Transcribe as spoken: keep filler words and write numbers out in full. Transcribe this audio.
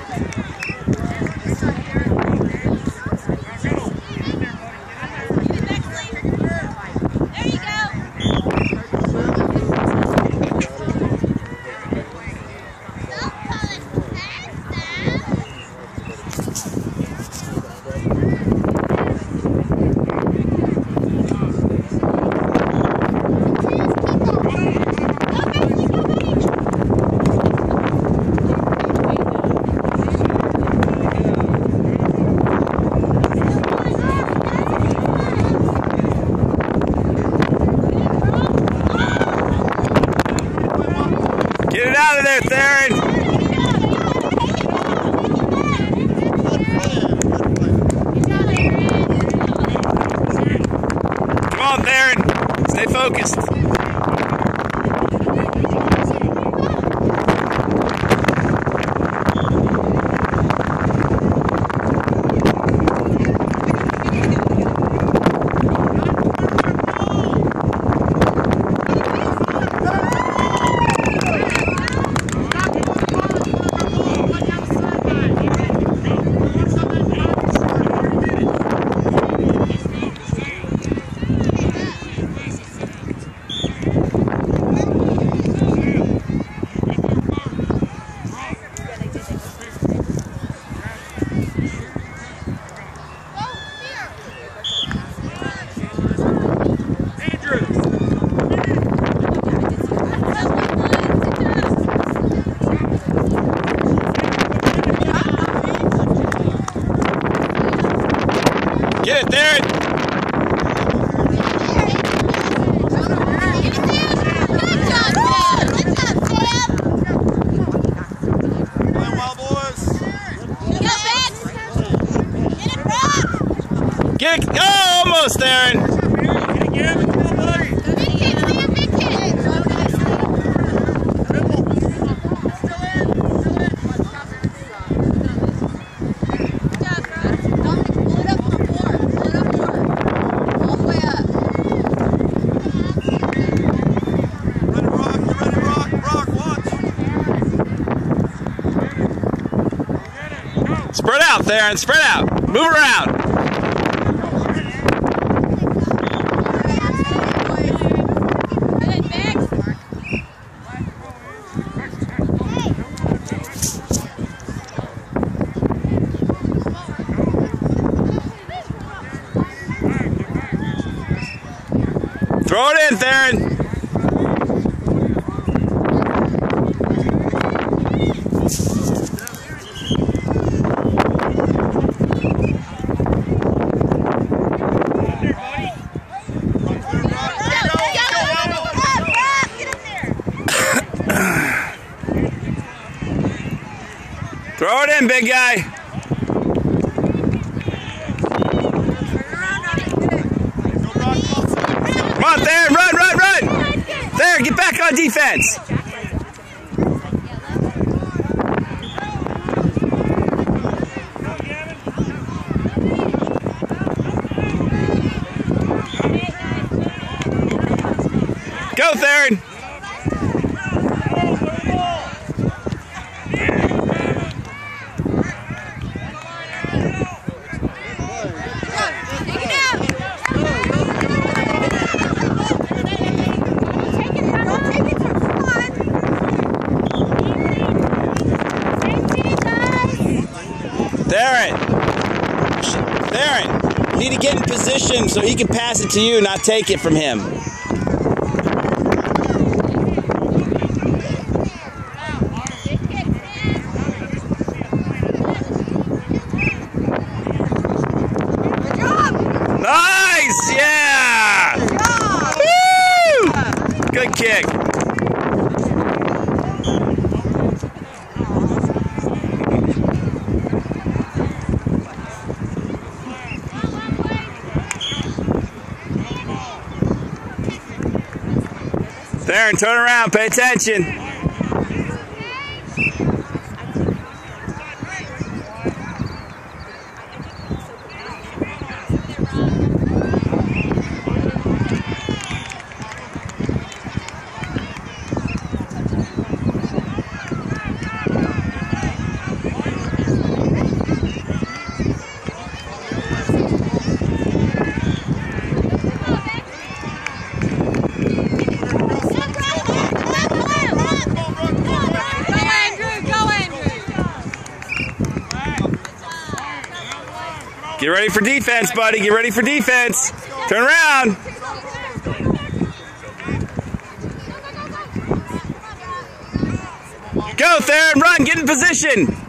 Out of there, Theron! Come on, Theron! Stay focused. Get it, Theron! Get it! Oh, almost, Theron! Spread out, Theron. Spread out. Move around. Throw it in, Theron. Throw it in, big guy. Come on, Theron, run, run, run. Theron, get back on defense. Go, Theron. Theron, Theron, you need to get in position so he can pass it to you, not take it from him. Nice, yeah! Woo! Good kick. Theron, turn around, pay attention. Get ready for defense, buddy. Get ready for defense. Turn around. Go, Theron. Run. Get in position.